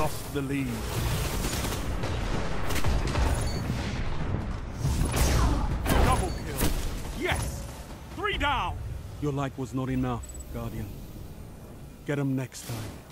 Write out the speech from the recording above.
lost the lead. Double kill. Yes! 3 down! Your light was not enough, Guardian. Get him next time.